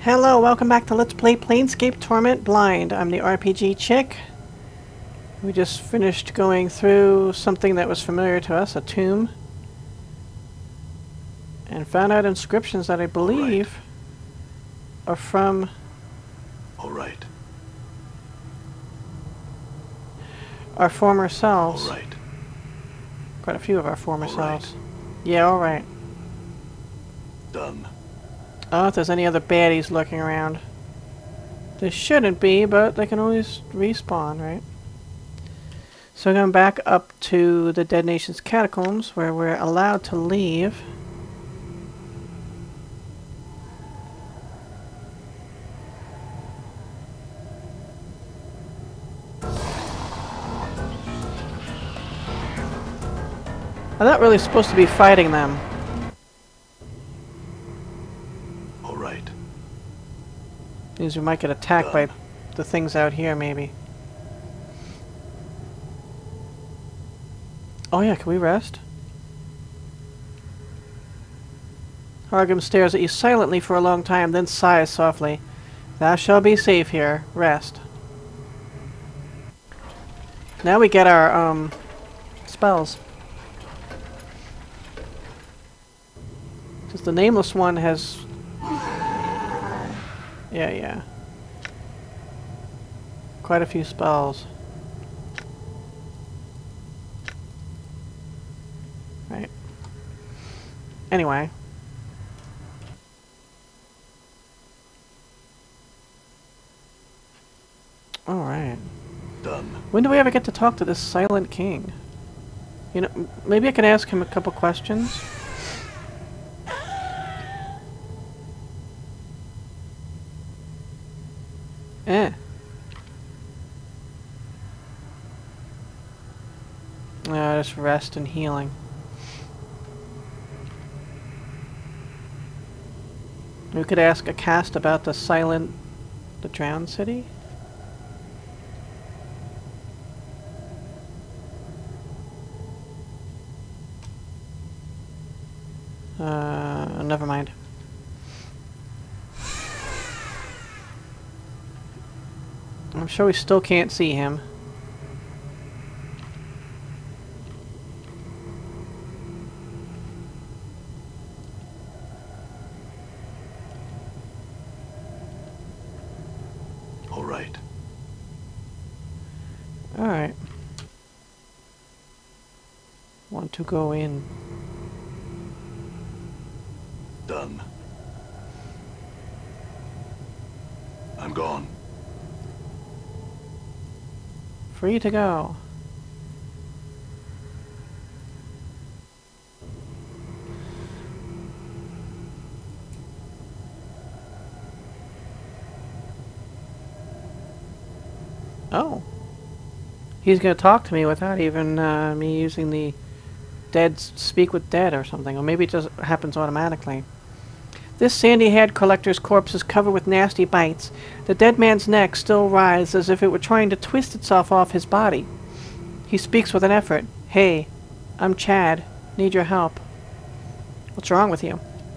Hello, welcome back to Let's Play Planescape Torment Blind. I'm the RPG chick. We just finished going through something that was familiar to us, a tomb. And found out inscriptions that I believe are from... Alright. our former selves. Alright. Quite a few of our former Alright. selves. Yeah, alright. Done. Oh, if there's any other baddies lurking around. There shouldn't be, but they can always respawn, right? So going back up to the Dead Nation's catacombs, where we're allowed to leave. I'm not really supposed to be fighting them. Alright. Means we might get attacked by the things out here, maybe. Oh yeah, can we rest? Hargrim stares at you silently for a long time, then sighs softly. Thou shalt be safe here. Rest. Now we get our, spells. Because the Nameless one has... Yeah. Quite a few spells. Right. Anyway. Alright. Done. When do we ever get to talk to this Silent King? You know, maybe I could ask him a couple questions? Just rest and healing. We could ask a cast about the drowned city? Never mind. I'm sure we still can't see him. Alright. Alright. Want to go in. Done. I'm gone. Free to go. Oh. He's going to talk to me without even me using the dead speak with dead or something. Or maybe it just happens automatically. This sandy-haired collector's corpse is covered with nasty bites. The dead man's neck still writhes as if it were trying to twist itself off his body. He speaks with an effort. Hey, I'm Chad. Need your help. What's wrong with you?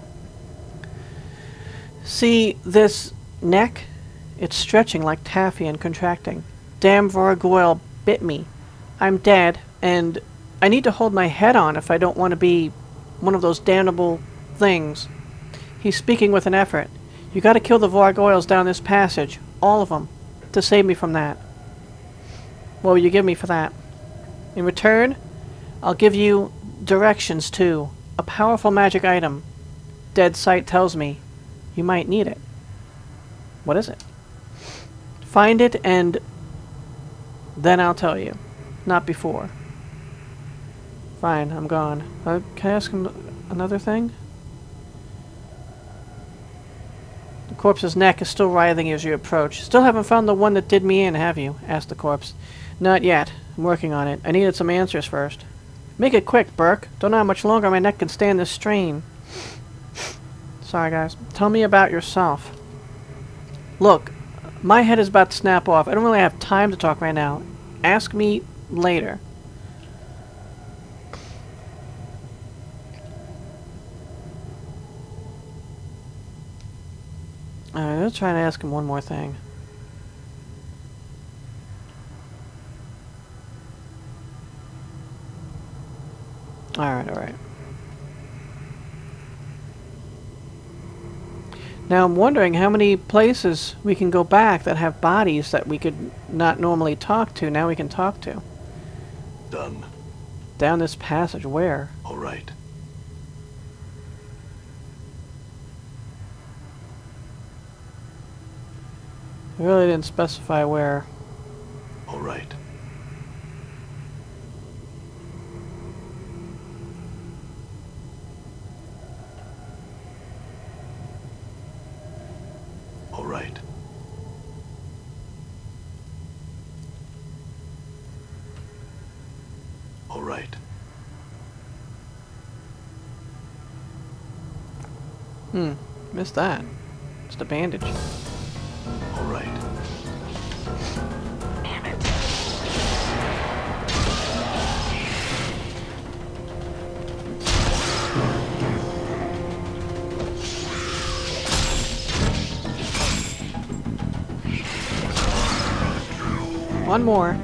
See this neck? It's stretching like taffy and contracting. Damn Vorgoyle bit me. I'm dead, and I need to hold my head on if I don't want to be one of those damnable things. He's speaking with an effort. You gotta kill the Vorgoyles down this passage. All of them. To save me from that. What will you give me for that? In return, I'll give you directions to a powerful magic item. Dead Sight tells me you might need it. What is it? Find it and then I'll tell you. Not before. Fine, I'm gone. Can I ask him another thing? The corpse's neck is still writhing as you approach. Still haven't found the one that did me in, have you? Asked the corpse. Not yet. I'm working on it. I needed some answers first. Make it quick, Burke. Don't know how much longer my neck can stand this strain. Sorry, guys. Tell me about yourself. Look, my head is about to snap off. I don't really have time to talk right now. Ask me later. Alright, let's try to ask him one more thing. Alright, alright. Now I'm wondering how many places we can go back that have bodies that we could not normally talk to, now we can talk to. Done. Down this passage, where? All right. I really didn't specify where. All right. All right. All right. Missed that. Just a bandage. All right. One more.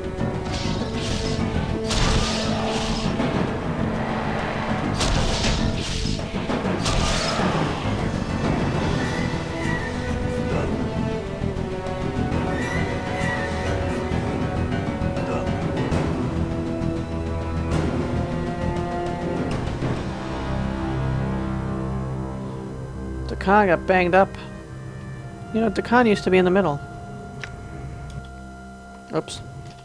Dakan got banged up. You know, Dakan used to be in the middle. Oops.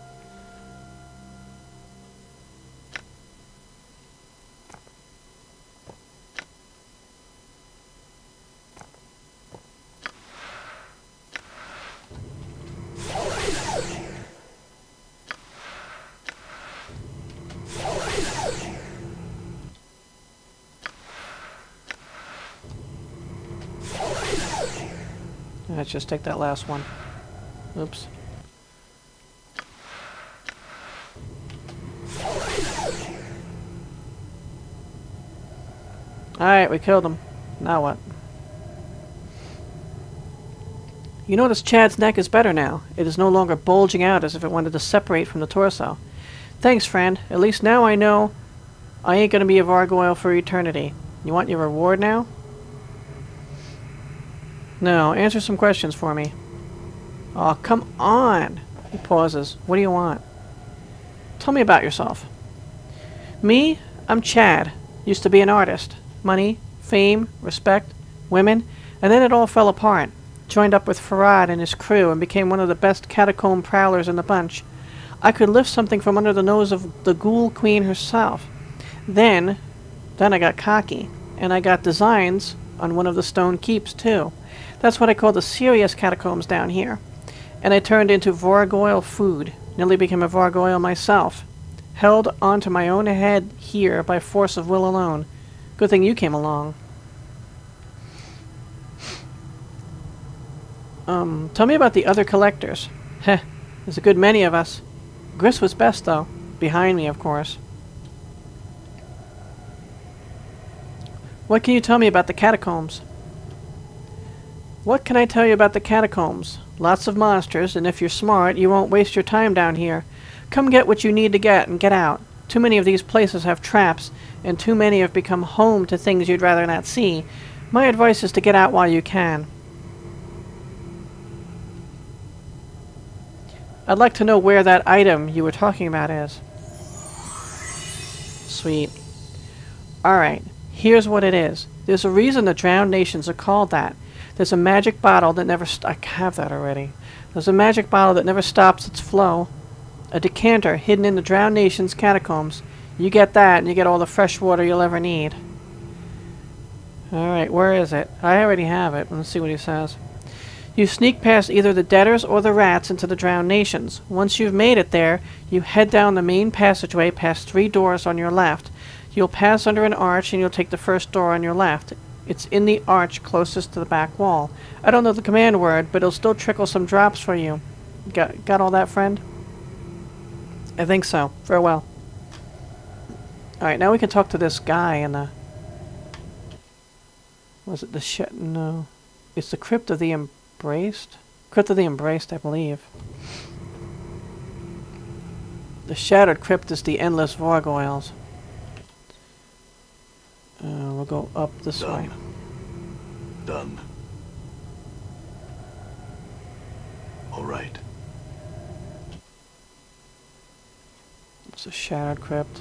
Let's just take that last one. Oops. Alright, we killed him. Now what? You notice Chad's neck is better now. It is no longer bulging out as if it wanted to separate from the torso. Thanks, friend. At least now I know I ain't gonna be a Vargoyle for eternity. You want your reward now? No, answer some questions for me. Oh, come on! He pauses. What do you want? Tell me about yourself. Me? I'm Chad. Used to be an artist. Money, fame, respect, women, and then it all fell apart. Joined up with Farad and his crew and became one of the best catacomb prowlers in the bunch. I could lift something from under the nose of the Ghoul Queen herself. Then I got cocky, and I got designs on one of the stone keeps, too. That's what I call the serious catacombs down here. And I turned into Vargoyle food. Nearly became a Vargoyle myself. Held onto my own head here by force of will alone. Good thing you came along. Tell me about the other collectors. Heh, there's a good many of us. Gris was best, though. Behind me, of course. What can you tell me about the catacombs? What can I tell you about the catacombs? Lots of monsters, and if you're smart, you won't waste your time down here. Come get what you need to get and get out. Too many of these places have traps, and too many have become home to things you'd rather not see. My advice is to get out while you can. I'd like to know where that item you were talking about is. Sweet. Alright, here's what it is. There's a reason the Drowned Nations are called that. There's a magic bottle that never I have that already. There's a magic bottle that never stops its flow. A decanter hidden in the Drowned Nations catacombs. You get that and you get all the fresh water you'll ever need. Alright, where is it? I already have it. Let's see what he says. You sneak past either the Deaders or the Rats into the Drowned Nations. Once you've made it there, you head down the main passageway past 3 doors on your left. You'll pass under an arch and you'll take the first door on your left. It's in the arch closest to the back wall. I don't know the command word, but it'll still trickle some drops for you. Got all that, friend? I think so. Farewell. Alright, now we can talk to this guy in the... Was it the shit? No. It's the Crypt of the Embraced? Crypt of the Embraced, I believe. The Shattered Crypt is the Endless Gargoyles. We'll go up this way. Done. All right. It's a Shattered Crypt.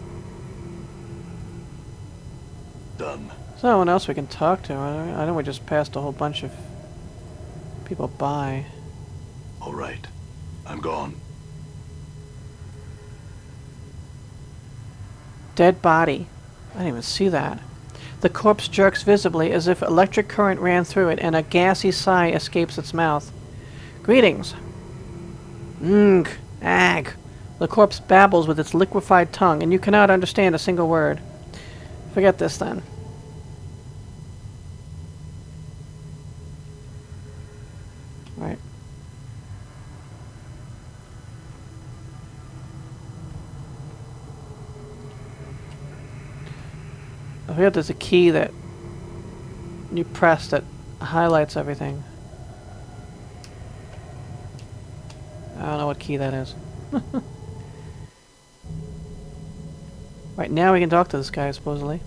Done. There's no one else we can talk to. I know we just passed a whole bunch of people by. All right. I'm gone. Dead body. I didn't even see that. The corpse jerks visibly as if electric current ran through it and a gassy sigh escapes its mouth. Greetings. Ag. The corpse babbles with its liquefied tongue and you cannot understand a single word. Forget this then. Right. I forget there's a key that you press that highlights everything. I don't know what key that is. Right, now we can talk to this guy, supposedly.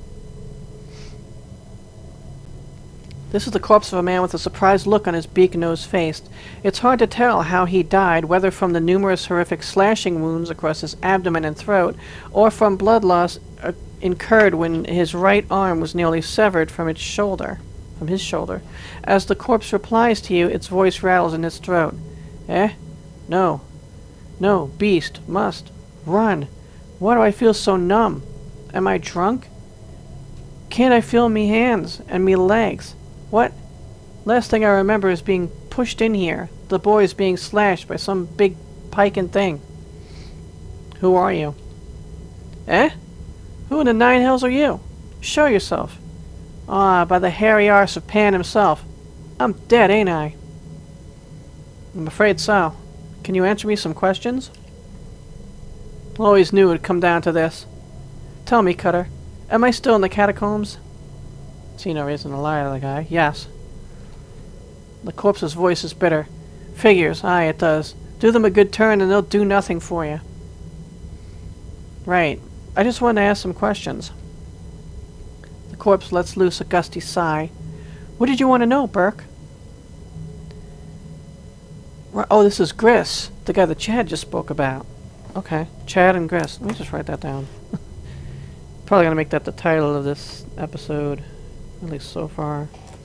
This is the corpse of a man with a surprised look on his beak-nosed face. It's hard to tell how he died, whether from the numerous horrific slashing wounds across his abdomen and throat, or from blood loss incurred when his right arm was nearly severed from his shoulder. As the corpse replies to you, its voice rattles in its throat. Eh? No. No, beast, must. Run. Why do I feel so numb? Am I drunk? Can't I feel me hands and me legs? What? Last thing I remember is being pushed in here. The boys being slashed by some big piking thing. Who are you? Eh? Who in the nine hells are you? Show yourself. Ah, by the hairy arse of Pan himself. I'm dead, ain't I? I'm afraid so. Can you answer me some questions? Always knew it would come down to this. Tell me, Cutter, am I still in the catacombs? See no reason to lie to the guy. Yes. The corpse's voice is bitter. Figures, aye, it does. Do them a good turn and they'll do nothing for you. Right. I just wanted to ask some questions. The corpse lets loose a gusty sigh. What did you want to know, Burke? Oh, this is Gris, the guy that Chad just spoke about. Okay, Chad and Gris. Let me just write that down. Probably gonna make that the title of this episode, at least so far.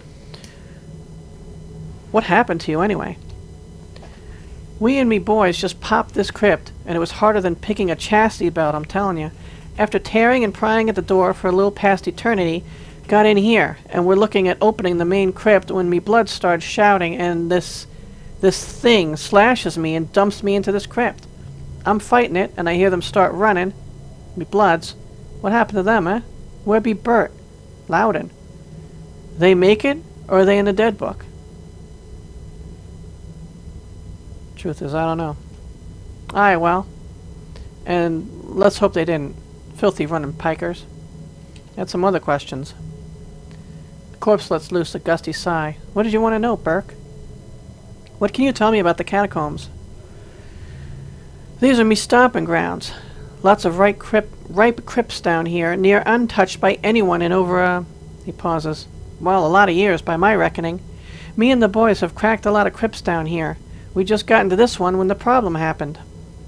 What happened to you anyway? We and me boys just popped this crypt, and it was harder than picking a chastity belt, I'm telling you. After tearing and prying at the door for a little past eternity, got in here, and we're looking at opening the main crypt when me blood starts shouting, and this thing slashes me and dumps me into this crypt. I'm fighting it, and I hear them start running. Me bloods. What happened to them, eh? Where be Burt? Lowen. They make it, or are they in the dead book? Truth is, I don't know. Aye, well. And let's hope they didn't. Filthy running pikers. Had some other questions. The corpse lets loose a gusty sigh. What did you want to know, Burke? What can you tell me about the catacombs? These are me stomping grounds. Lots of ripe crypts down here, near untouched by anyone in over he pauses. Well, a lot of years, by my reckoning. Me and the boys have cracked a lot of crypts down here. We just got into this one when the problem happened.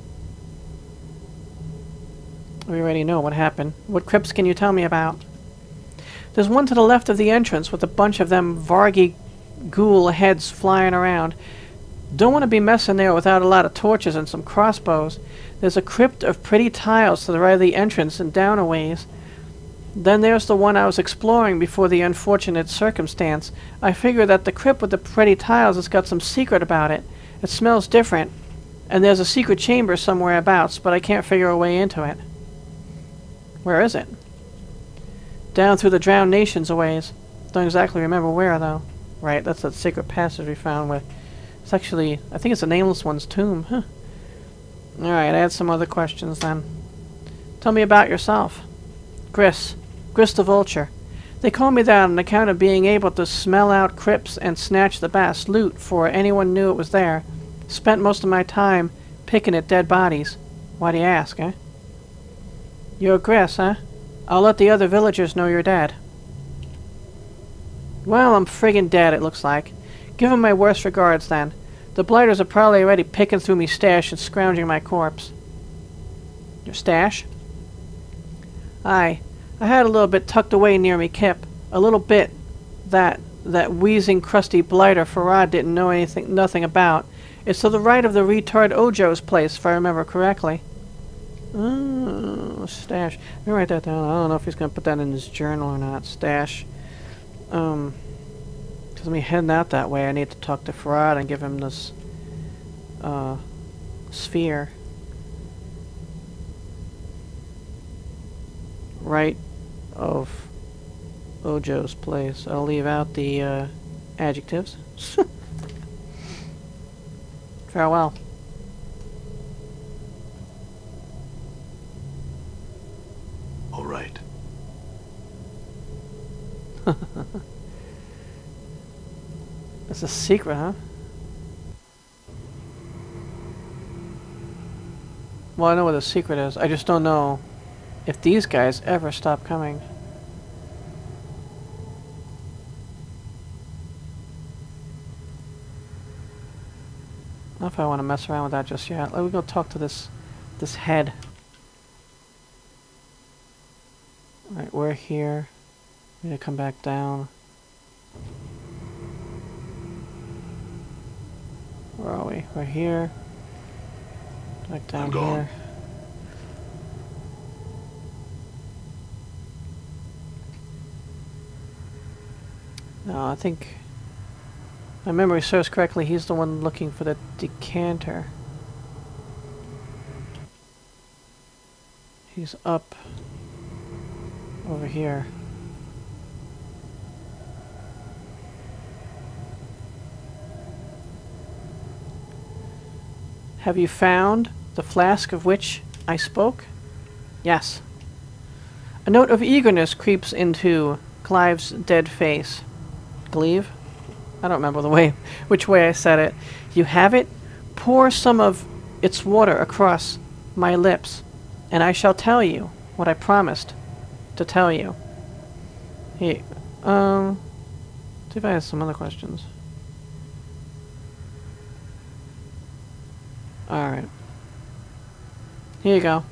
We already know what happened. What crypts can you tell me about? There's one to the left of the entrance with a bunch of them Vargi ghoul heads flying around. Don't want to be messing there without a lot of torches and some crossbows. There's a crypt of pretty tiles to the right of the entrance and down a ways. Then there's the one I was exploring before the unfortunate circumstance. I figure that the crypt with the pretty tiles has got some secret about it. It smells different. And there's a secret chamber somewhere abouts, but I can't figure a way into it. Where is it? Down through the Drowned Nations a ways. Don't exactly remember where, though. Right, that's that secret passage we found with... It's actually... I think it's the Nameless One's tomb. Huh. Alright, I had some other questions then. Tell me about yourself. Gris. Gris the Vulture. They call me that on account of being able to smell out crypts and snatch the best loot before anyone knew it was there. Spent most of my time picking at dead bodies. Why do you ask, eh? You're Gris, huh? I'll let the other villagers know you're dead. Well, I'm friggin' dead, it looks like. Give 'em my worst regards, then. The blighters are probably already picking through me stash and scrounging my corpse. Your stash? Aye. I had a little bit tucked away near me kip. A little bit that wheezing, crusty blighter Farad didn't know nothing about. It's to the right of the retard Ojo's place, if I remember correctly. Stash. Let me write that down. I don't know if he's going to put that in his journal or not. Stash. Because I'm heading out that way. I need to talk to Farad and give him this sphere. Right of Ojo's place. I'll leave out the adjectives. Farewell. All right. It's a secret, huh? Well, I know what the secret is. I just don't know if these guys ever stop coming. I don't know if I want to mess around with that just yet. Let me go talk to this head. Alright, we're here. We need to come back down. Where are we? We're here. Back down here. No, I think my memory serves correctly. He's the one looking for the decanter. He's up over here. Have you found the flask of which I spoke? Yes. A note of eagerness creeps into Clive's dead face. Cleave? I don't remember which way I said it. You have it? Pour some of its water across my lips, and I shall tell you what I promised to tell you. Hey, see if I have some other questions. Alright. Here you go.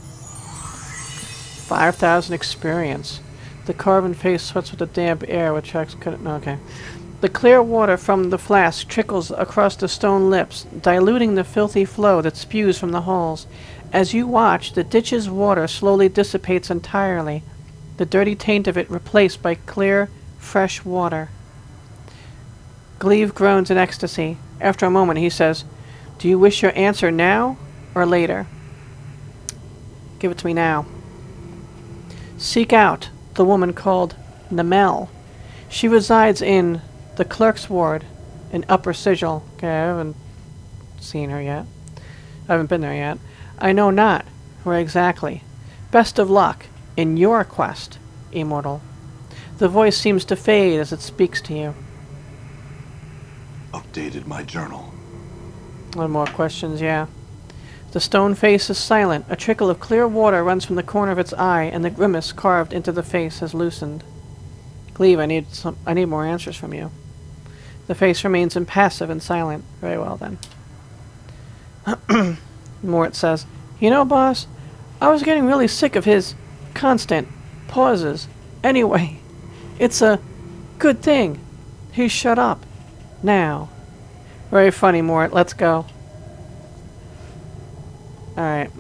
5,000 experience. The carven face sweats with the damp air, which tracks couldn't. No, okay. The clear water from the flask trickles across the stone lips, diluting the filthy flow that spews from the holes. As you watch, the ditch's water slowly dissipates entirely, the dirty taint of it replaced by clear, fresh water. Gleave groans in ecstasy. After a moment, he says, "Do you wish your answer now or later?" Give it to me now. Seek out the woman called Namel. She resides in the clerk's ward in Upper Sigil. Okay, I haven't seen her yet. I haven't been there yet. I know not where exactly. Best of luck in your quest, immortal. The voice seems to fade as it speaks to you. Updated my journal. One more questions, yeah. The stone face is silent. A trickle of clear water runs from the corner of its eye, and the grimace carved into the face has loosened. Cleave, I need more answers from you. The face remains impassive and silent. Very well, then. Mort says, "You know, boss, I was getting really sick of his constant pauses. Anyway, it's a good thing he's shut up now." Very funny, Mort. Let's go. Alright.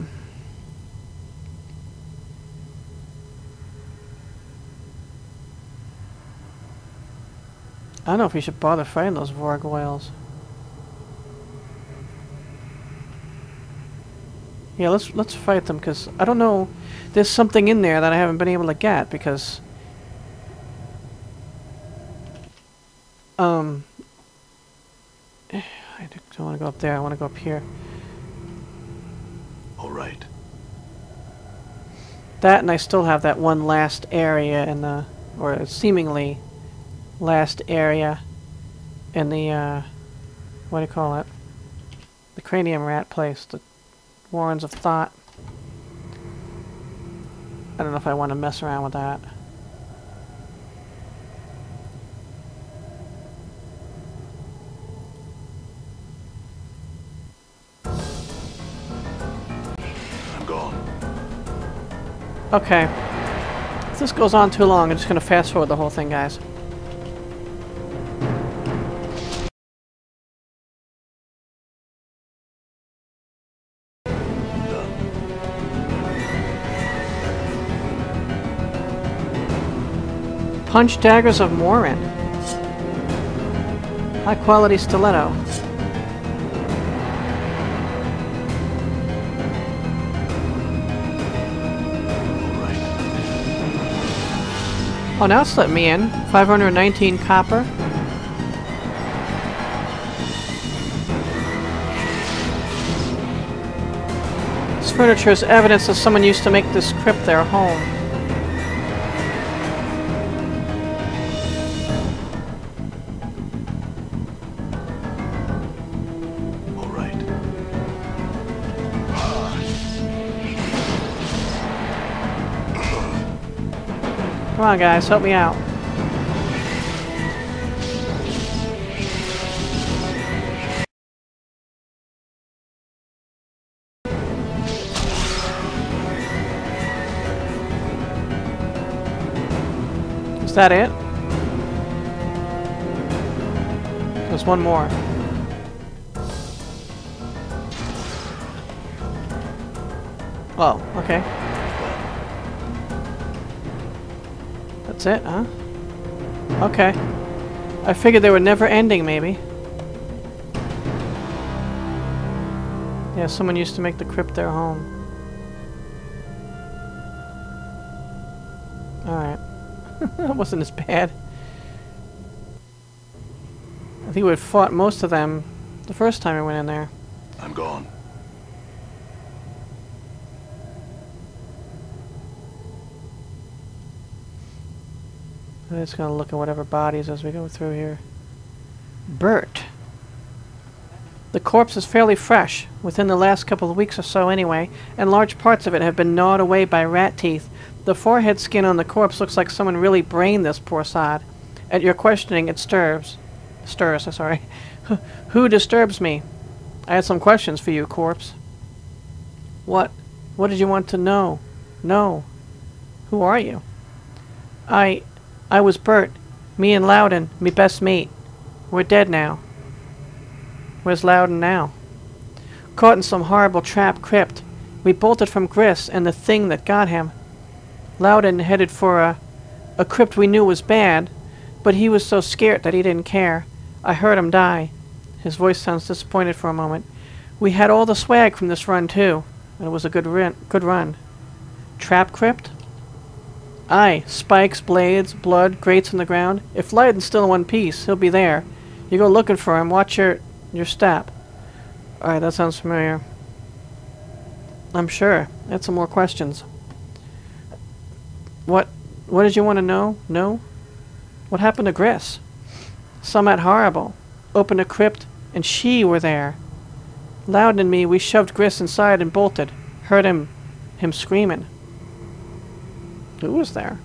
I don't know if we should bother fighting those gargoyles. Yeah, let's fight them, because I don't know. There's something in there that I haven't been able to get, because I don't want to go up there. I want to go up here. All right. That, and I still have that one last area in the or a seemingly last area in the, what do you call it? The cranium rat place, the Warrens of Thought. I don't know if I want to mess around with that. I'm gone. Okay. If this goes on too long, I'm just going to fast forward the whole thing, guys. Punch daggers of Morin. High quality stiletto. Oh, now it's let me in. 519 copper. This furniture is evidence that someone used to make this crypt their home. Come on, guys, help me out. Is that it? There's one more. Oh, okay. That's it, huh? Okay. I figured they were never ending, maybe. Yeah, someone used to make the crypt their home. Alright. That wasn't as bad. I think we had fought most of them the first time we went in there. I'm gone. I'm just gonna look at whatever bodies as we go through here. Burt. The corpse is fairly fresh, within the last couple of weeks or so anyway, and large parts of it have been gnawed away by rat teeth. The forehead skin on the corpse looks like someone really brained this poor sod. At your questioning, it stirs, sorry. Who disturbs me? I had some questions for you, corpse. What did you want to know? No. Who are you? I was Burt. Me and Lowen, me best mate. We're dead now. Where's Lowen now? Caught in some horrible trap crypt. We bolted from Gris and the thing that got him. Lowen headed for a crypt we knew was bad, but he was so scared that he didn't care. I heard him die. His voice sounds disappointed for a moment. We had all the swag from this run too, and it was a good run. Trap crypt? Aye, spikes, blades, blood, grates in the ground. If Lowen's still in one piece, he'll be there. You go looking for him, watch your step. Alright, that sounds familiar. I'm sure. I had some more questions. What did you want to know? No? What happened to Gris? Somewhat horrible. Opened a crypt, and she were there. Lowen and me, we shoved Gris inside and bolted. Heard him screaming. Who was there?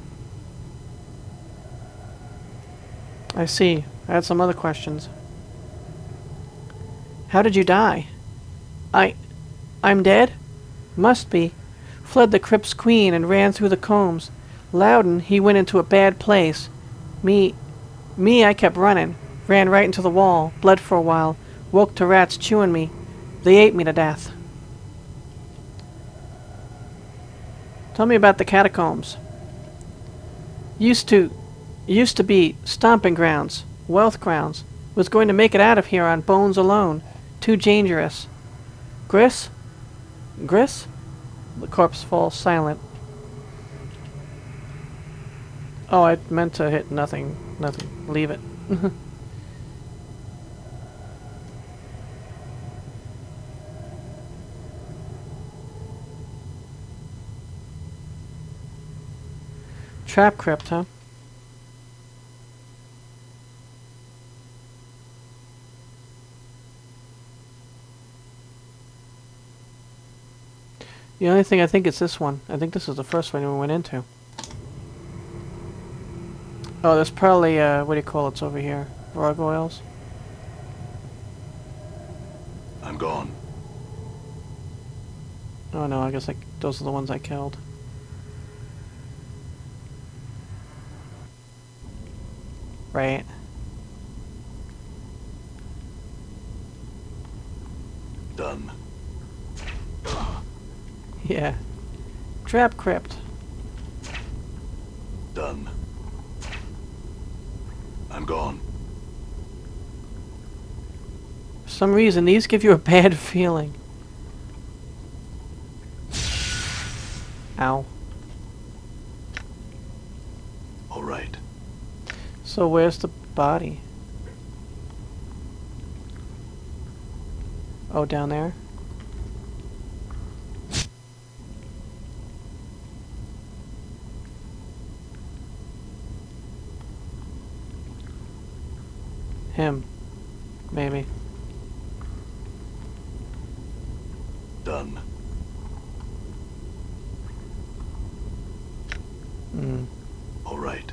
I see. I had some other questions. How did you die? I'm dead? Must be. Fled the crypt's queen and ran through the combs. Lowen, he went into a bad place. Me, I kept running. Ran right into the wall. Bled for a while. Woke to rats chewing me. They ate me to death. Tell me about the catacombs. Used to be stomping grounds, wealth grounds. Was going to make it out of here on bones alone. Too dangerous. Gris? Gris? The corpse falls silent. Oh, I meant to hit nothing. Nothing. Leave it. Trap crypt, huh? The only thing I think it's this one. I think this is the first one we went into. Oh, there's probably, what do you call it's over here? Gargoyles? I'm gone. Oh no, I guess those are the ones I killed. Right. Done. Yeah. Trap crypt. Done. I'm gone. For some reason, these give you a bad feeling. Ow. All right. So where's the body? Oh, down there? Him. Maybe. Done. All right.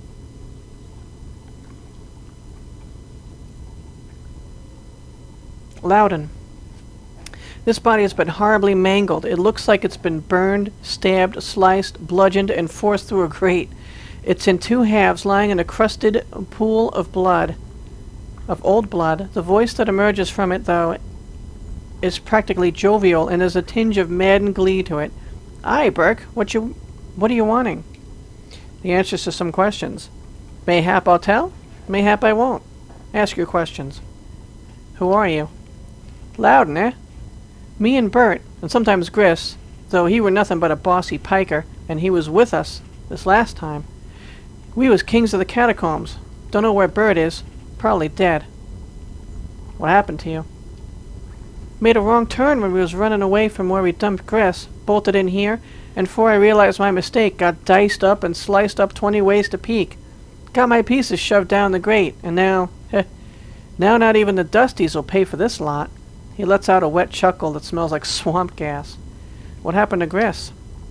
Lowen. This body has been horribly mangled. It looks like it's been burned, stabbed, sliced, bludgeoned, and forced through a grate. It's in two halves, lying in a crusted pool of blood. Of old blood. The voice that emerges from it, though, is practically jovial, and there's a tinge of maddened glee to it. Aye, Burke, what are you wanting? The answers to some questions. Mayhap I'll tell, mayhap I won't. Ask your questions. Who are you? Lowen, eh? Me and Burt, and sometimes Gris, though he were nothing but a bossy piker, and he was with us this last time. We was kings of the catacombs. Don't know where Burt is. Probably dead. What happened to you? Made a wrong turn when we was running away from where we dumped Gris, bolted in here, and before I realized my mistake, got diced up and sliced up 20 ways to peek. Got my pieces shoved down the grate, and now, now not even the Dusties will pay for this lot. He lets out a wet chuckle that smells like swamp gas. What happened to Gris?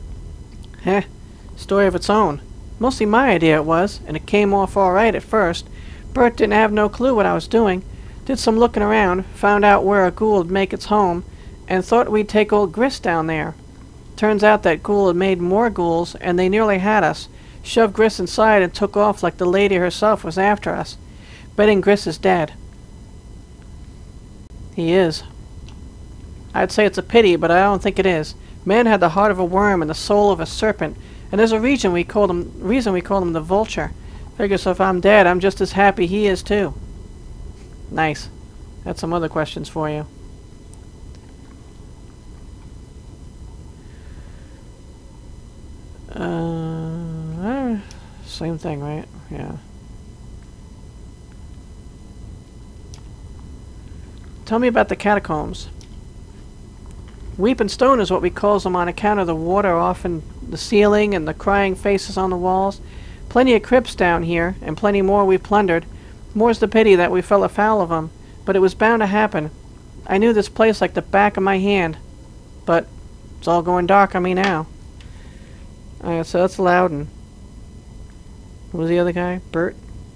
Story of its own. Mostly my idea it was, and it came off all right at first. Burt didn't have no clue what I was doing. Did some looking around, found out where a ghoul would make its home, and thought we'd take old Gris down there. Turns out that ghoul had made more ghouls, and they nearly had us. Shoved Gris inside and took off like the lady herself was after us. Betting Gris is dead. He is. I'd say it's a pity, but I don't think it is. Man had the heart of a worm and the soul of a serpent, and there's a reason we called him the Vulture. Figures if I'm dead, I'm just as happy he is too. Nice. Got some other questions for you. Same thing, right? Yeah. Tell me about the catacombs. Weeping Stone is what we calls them on account of the water off in the ceiling and the crying faces on the walls. Plenty of crypts down here, and plenty more we've plundered. More's the pity that we fell afoul of them, but it was bound to happen. I knew this place like the back of my hand, but it's all going dark on me now. Alright, so that's Lowen. Who was the other guy? Burt?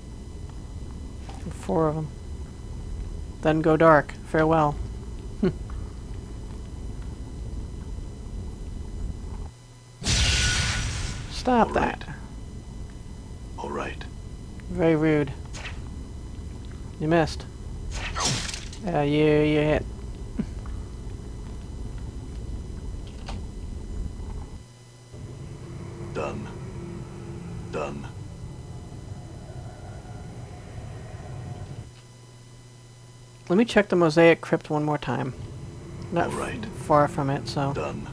4 of them. Then go dark. Farewell. Stop that. All right. Very rude. You missed. You hit. Done. Done. Let me check the mosaic crypt one more time. Not far from it, so Done.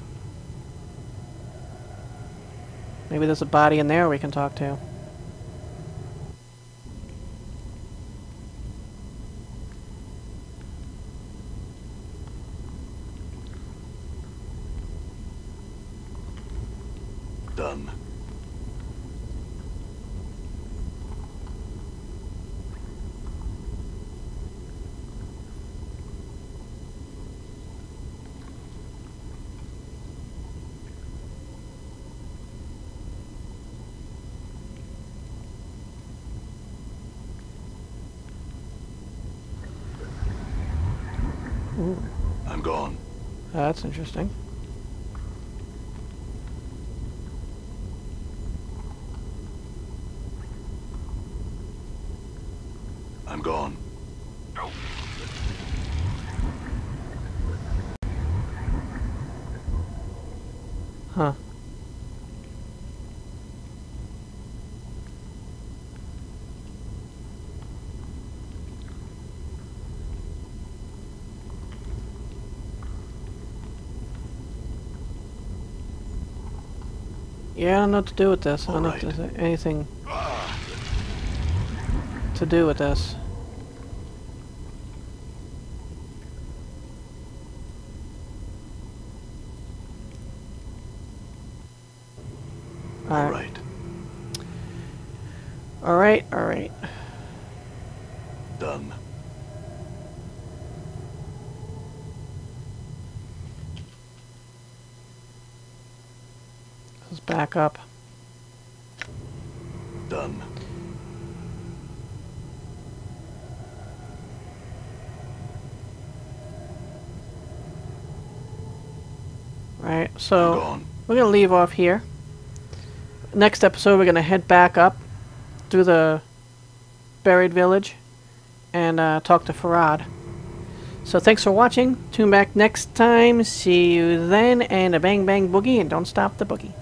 maybe there's a body in there we can talk to. Done. I'm gone. That's interesting. I'm gone. Huh. Yeah, I don't know what to do with this. I don't know if there's anything to do with this. All right. Alright, alright. Done. Let's back up. Done. Right, I'm so gone. we're gonna leave off here. Next episode, we're gonna head back up through the buried village and talk to Farad. So thanks for watching. Tune back next time. See you then, and a bang bang boogie, and don't stop the boogie.